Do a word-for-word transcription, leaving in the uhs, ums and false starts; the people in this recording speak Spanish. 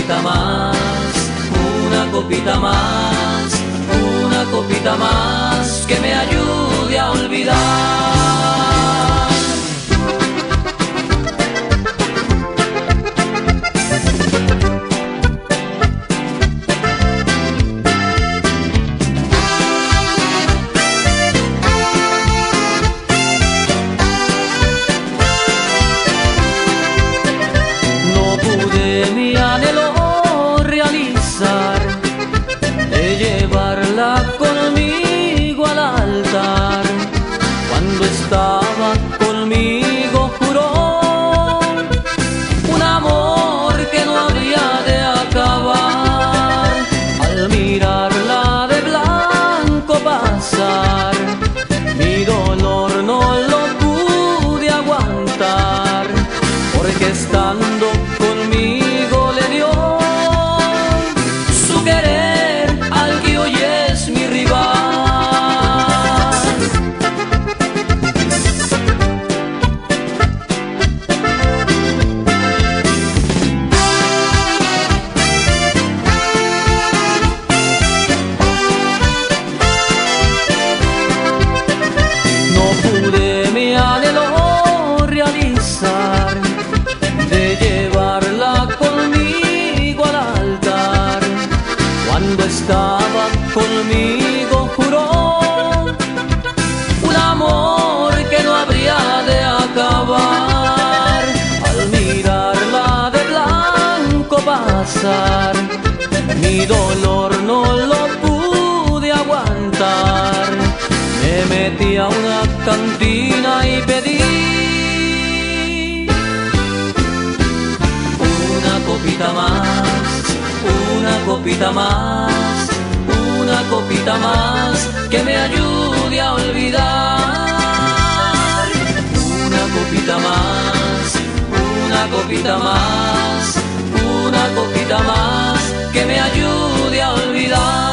copita más, una copita más, una copita más que me ayude a olvidar. Conmigo al altar, cuando estaba conmigo juró un amor que no habría de acabar. Al mirarla de blanco pasar, mi dolor no lo pude aguantar, porque estando conmigo le dio su querer al que hoy es mi rival. No pude mi anhelo realizar de llevarla conmigo al altar. Cuando estaba conmigo juró un amor que no habría de acabar. Al mirarla de blanco pasar, mi dolor no lo pude aguantar. Me metí a una cantina y pedí una copita más, una copita más, una copita más que me ayude a olvidar. Una copita más, una copita más, una copita más que me ayude a olvidar.